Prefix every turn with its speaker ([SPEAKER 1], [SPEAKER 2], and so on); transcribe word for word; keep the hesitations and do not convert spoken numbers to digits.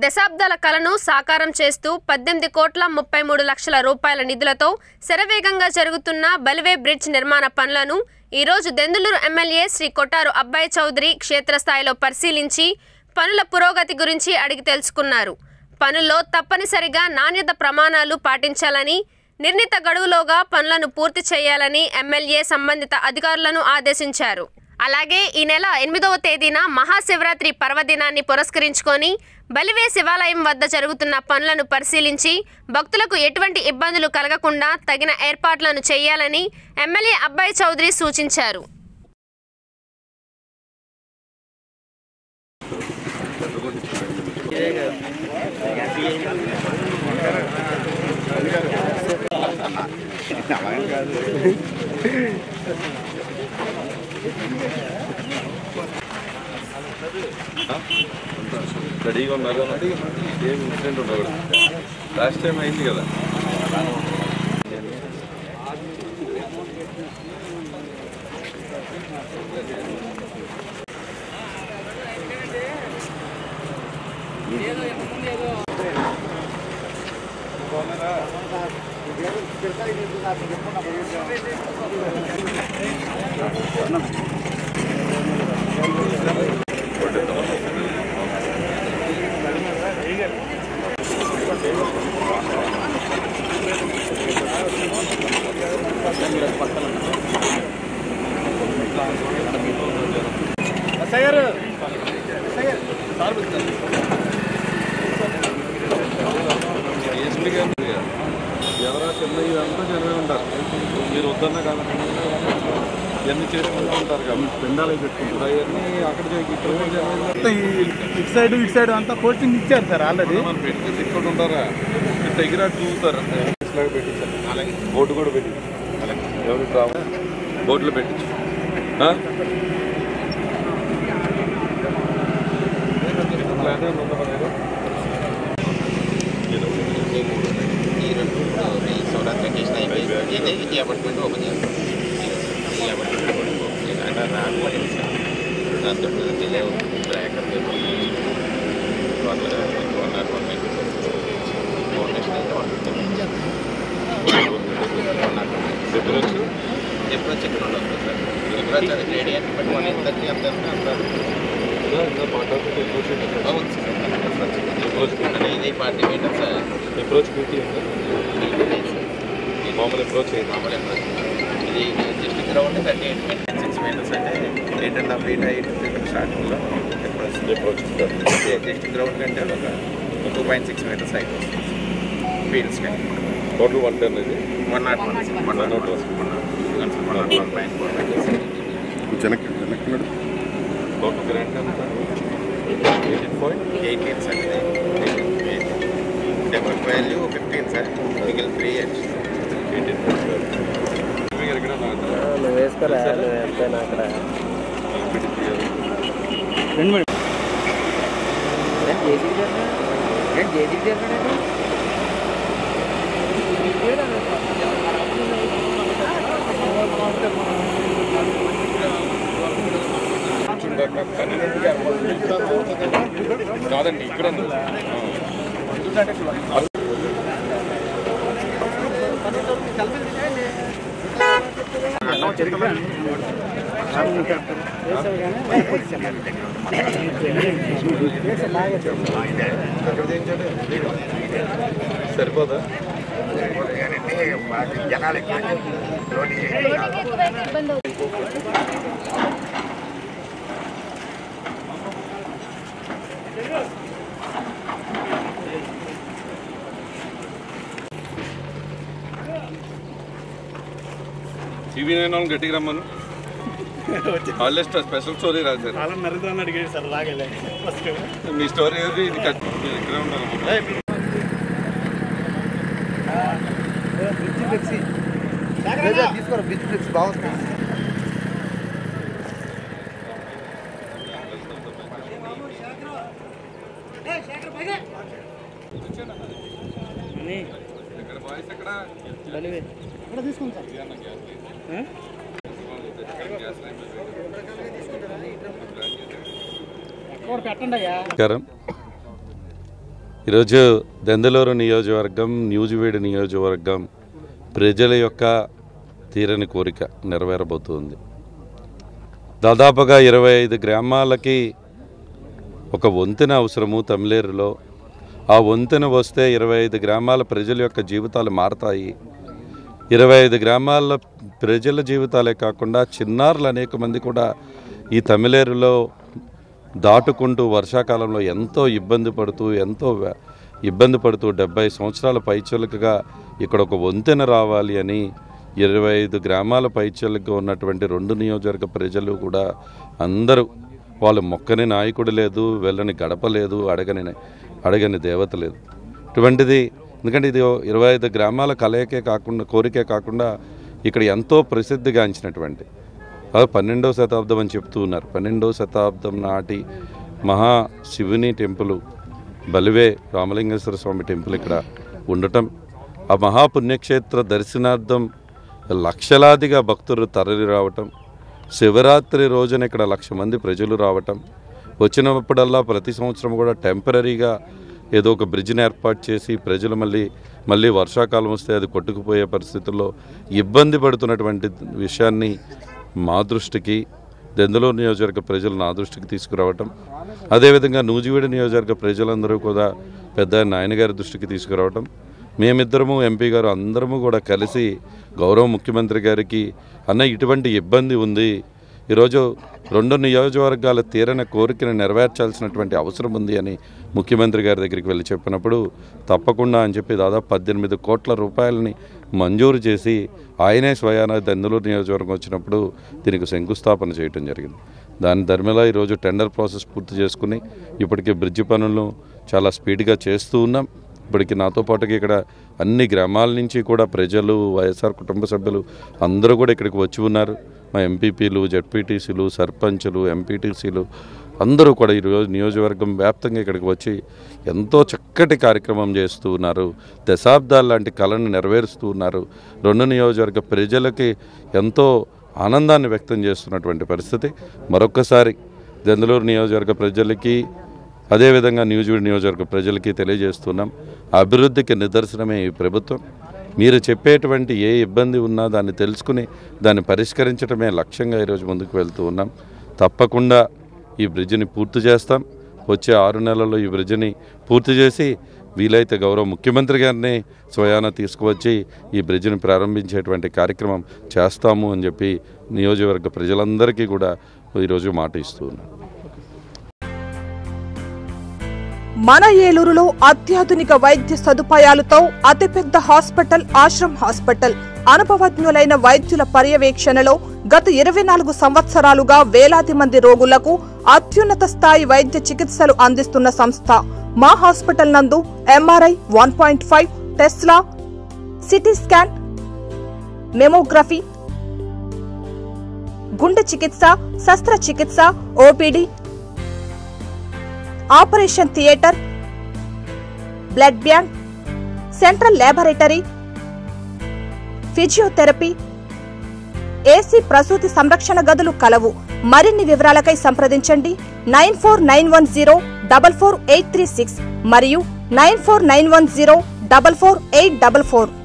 [SPEAKER 1] దశాబ్దాల కలను సాకారం చేస్తూ పద్దెనిమిది కోట్ల ముప్పై మూడు లక్షల రూపాయల నిధులతో శరవేగంగా జరుగుతున్న బలివే బ్రిడ్జ్ నిర్మాణ పనులను ఈ రోజు దెందులూరు ఎమ్మెల్యే శ్రీ కొట్టారు అబ్బాయి చౌదరి క్షేత్రస్థాయిలో పరిశీలించి పనుల పురోగతి గురించి అడిగి తెలుసుకున్నారు. పనుల్లో తప్పనిసరిగా నాణ్యత ప్రమాణాలు పాటించాలని, నిర్ణీత గడువులోగా పనులను పూర్తి చేయాలని ఎమ్మెల్యే సంబంధిత అధికారులను ఆదేశించారు. అలాగే ఈ నెల ఎనిమిదవ తేదీన మహాశివరాత్రి పర్వదినాన్ని పురస్కరించుకొని బలివే శివాలయం వద్ద జరుగుతున్న పనులను పరిశీలించి భక్తులకు ఎటువంటి ఇబ్బందులు కలగకుండా తగిన ఏర్పాట్లను చేయాలని ఎమ్మెల్యే అబ్బాయి చౌదరి సూచించారు.
[SPEAKER 2] రెడీగా ఉన్నారు ఏం ఇన్సిడెంట్ ఉండదు. లాస్ట్ టైం అయింది కదా. ఎవరా చిన్న ఇదంతా జనమే ఉంటారు. మీరు వద్దన్నా కాదు ఇవన్నీ చేసుకుంటూ ఉంటారు కాబట్టి పెండాలు పెట్టుకుంటారు. అవన్నీ అక్కడ
[SPEAKER 3] ఇటు సైడ్ ఇటు సైడ్ అంతా కోచింగ్ ఇచ్చారు సార్ ఆల్రెడీ.
[SPEAKER 2] మనం పెట్టి తిట్టుకుంటూ ఉంటారా దగ్గర చూస్తారు అంతే. ఇట్లాగా పెట్టించారు. అలాగే బోర్డు కూడా పెట్టించారు. అలాగే ఎవరికి రావు బోర్డులో పెట్టించు. ప్లాన్ ఉందా
[SPEAKER 4] శివరాత్రి వెకేషన్ అయిపోయింది. ఇది ఈ అపార్ట్మెంట్ ఓపెన్ చేస్తాం. ఈ అపార్ట్మెంట్ కూడా ఓపెన్ చేయాలి అంటే రాకపోయింది సార్. దాంతో డిలే బ్రేకర్ one naught one nine foundation అయితే వన్ నాట్ వన్ నైన్ ఎప్పుడు వచ్చి ఎప్పుడు వచ్చి ఎక్కడ ఉండదు సార్. ఎప్పుడు వచ్చారు రేడియట్ బట్ వన్ ఎయిట్ థర్టీ అంత అంటారు. ఇది పార్టీ మీటర్ సార్.
[SPEAKER 2] అప్రోచ్ పీటీ మామూలు అప్రోచ్
[SPEAKER 4] మామూలు అప్రోచ్. ఇది just ground thirty eight metre six metres అంటే eight and half feet eight feet స్టార్టింగ్లో అప్రోచ్ అప్రోచ్ జస్ట్ గ్రౌండ్ కంటే ఒక two point six metres height వస్తుంది ఫీల్డ్స్ కానీ.
[SPEAKER 2] టోటల్ వన్ టెన్ ఇది
[SPEAKER 4] one naught one one naught one one naught one point four metres
[SPEAKER 2] total grand ఎంత eighteen point
[SPEAKER 4] eighteen sir. Demo value fifteen sir. మిగిలిన three years
[SPEAKER 2] eighteen ఎక్కడ
[SPEAKER 3] నువ్వు వేసుకోరా ఎంతైనా అక్కడ
[SPEAKER 2] కాదండి ఇక్కడ సరిపోదా
[SPEAKER 4] జనాలు
[SPEAKER 2] టీవీ నైన్ వాళ్ళని గట్టిగా రమ్మను. వాళ్ళే స్పెషల్ స్టోరీ రాశారు.
[SPEAKER 3] అడిగాడు సార్ రాగలే
[SPEAKER 2] మీ స్టోరీ ఏది ఇది ఇక్కడే ఉండాలి.
[SPEAKER 4] తీసుకోరా బ్రిడ్జ్ ఫ్లెక్స్ బాగుంది.
[SPEAKER 3] పెట్టండి అయ్యా.
[SPEAKER 2] ఈరోజు దెందులూరు నియోజకవర్గం న్యూజివీడు నియోజకవర్గం ప్రజల యొక్క తీరని కోరిక నెరవేరబోతుంది. దాదాపుగా ఇరవై ఐదు గ్రామాలకి ఒక వంతెన అవసరము తమిళేరులో. ఆ వంతెన వస్తే ఇరవై ఐదు గ్రామాల ప్రజల యొక్క జీవితాలు మారతాయి. ఇరవై ఐదు గ్రామాల ప్రజల జీవితాలే కాకుండా చిన్నారులు అనేక మంది కూడా ఈ తమిళేరులో దాటుకుంటూ వర్షాకాలంలో ఎంతో ఇబ్బంది పడుతూ ఎంతో ఇబ్బంది పడుతూ డెబ్బై సంవత్సరాల పైచలుకగా ఇక్కడ ఒక వంతెన రావాలి అని ఇరవై ఐదు గ్రామాల పైచలుగా ఉన్నటువంటి రెండు నియోజకవర్గ ప్రజలు కూడా అందరూ వాళ్ళు మొక్కని నాయకుడు లేదు, వెళ్ళని గడప లేదు, అడగని అడగని దేవత లేదు. ఇటువంటిది ఎందుకంటే ఇది ఇరవై ఐదు గ్రామాల కలయికే కాకుండా కోరికే కాకుండా ఇక్కడ ఎంతో ప్రసిద్ధిగాంచినటువంటి అది పన్నెండవ శతాబ్దం అని చెప్తూ ఉన్నారు. పన్నెండవ శతాబ్దం నాటి మహా శివుని టెంపుల్ బలివే రామలింగేశ్వర స్వామి టెంపుల్ ఇక్కడ ఉండటం, ఆ మహాపుణ్యక్షేత్ర దర్శనార్థం లక్షలాదిగా భక్తులు తరలి రావటం, శివరాత్రి రోజున ఇక్కడ లక్ష మంది ప్రజలు రావటం, వచ్చినప్పుడల్లా ప్రతి సంవత్సరం కూడా టెంపరీగా ఏదో ఒక బ్రిడ్జ్ని ఏర్పాటు చేసి ప్రజలు మళ్ళీ మళ్ళీ వర్షాకాలం వస్తే అది కొట్టుకుపోయే పరిస్థితుల్లో ఇబ్బంది పడుతున్నటువంటి విషయాన్ని మా దృష్టికి దెందులూరు నియోజకవర్గ ప్రజలు నా దృష్టికి తీసుకురావటం, అదేవిధంగా నూజివీడు నియోజకవర్గ ప్రజలందరూ కూడా పెద్ద నాయనగారి దృష్టికి తీసుకురావటం, మేమిద్దరము ఎంపీ గారు అందరము కూడా కలిసి గౌరవ ముఖ్యమంత్రి గారికి అన్న ఇటువంటి ఇబ్బంది ఉంది, ఈరోజు రెండు నియోజకవర్గాల తీరని కోరికను నెరవేర్చాల్సినటువంటి అవసరం ఉంది అని ముఖ్యమంత్రి గారి దగ్గరికి వెళ్ళి చెప్పినప్పుడు తప్పకుండా అని చెప్పి దాదాపు పద్దెనిమిది కోట్ల రూపాయలని మంజూరు చేసి ఆయనే స్వయాన దెందులూరు నియోజకవర్గం వచ్చినప్పుడు దీనికి శంకుస్థాపన చేయడం జరిగింది. దాని ధర్మలా ఈరోజు టెండర్ ప్రాసెస్ పూర్తి చేసుకుని ఇప్పటికే బ్రిడ్జి పనులను చాలా స్పీడ్గా చేస్తూ ఉన్నాం. ఇప్పటికి నాతో పాటుగా ఇక్కడ అన్ని గ్రామాల నుంచి కూడా ప్రజలు, వైఎస్ఆర్ కుటుంబ సభ్యులు అందరూ కూడా ఇక్కడికి వచ్చి ఉన్నారు. మా ఎంపీపీలు, జెడ్పీటీసీలు, సర్పంచులు, ఎంపీటీసీలు అందరూ కూడా ఈరోజు నియోజకవర్గం వ్యాప్తంగా ఇక్కడికి వచ్చి ఎంతో చక్కటి కార్యక్రమం చేస్తూ ఉన్నారు. దశాబ్దాల లాంటి కళను నెరవేరుస్తూ ఉన్నారు. రెండు నియోజకవర్గ ప్రజలకి ఎంతో ఆనందాన్ని వ్యక్తం చేస్తున్నటువంటి పరిస్థితి. మరొక్కసారి దెందులూరు నియోజకవర్గ ప్రజలకి అదేవిధంగా న్యూజివీడు నియోజకవర్గ ప్రజలకి తెలియజేస్తున్నాం, అభివృద్ధికి నిదర్శనమే ఈ ప్రభుత్వం. మీరు చెప్పేటువంటి ఏ ఇబ్బంది ఉన్నా దాన్ని తెలుసుకుని దాన్ని పరిష్కరించడమే లక్ష్యంగా ఈరోజు ముందుకు వెళ్తూ ఉన్నాం. తప్పకుండా ఈ బ్రిడ్జిని పూర్తి చేస్తాం. వచ్చే ఆరు నెలల్లో ఈ బ్రిడ్జిని పూర్తి చేసి వీలైతే గౌరవ ముఖ్యమంత్రి గారిని స్వయాన తీసుకువచ్చి ఈ బ్రిడ్జిని ప్రారంభించేటువంటి కార్యక్రమం చేస్తాము అని చెప్పి నియోజకవర్గ ప్రజలందరికీ కూడా ఈరోజు మాట ఇస్తూ ఉన్నాం.
[SPEAKER 5] మన ఏలూరులో అత్యాధునిక వైద్య సదుపాయాలతో అతిపెద్ద హాస్పిటల్ ఆశ్రమ్ హాస్పిటల్. అనుభవజ్ఞులైన వైద్యుల పర్యవేక్షణలో గత ఇరవై నాలుగు సంవత్సరాలుగా వేలాది మంది రోగులకు అత్యున్నత స్థాయి వైద్య చికిత్సలు అందిస్తున్న సంస్థ. మా హాస్పిటల్ నందు MRI, one point five, Tesla, CT scan, mammography, గుండె చికిత్స, శస్త్రచికిత్స, OPD, operation theatre, blood bank, central laboratory, physiotherapy, AC ప్రసూతి సంరక్షణ గదులు కలవు. మరిన్ని వివరాలకై సంప్రదించండి nine four nine one zero double four eight three six మరియు nine four nine one zero double four eight double four.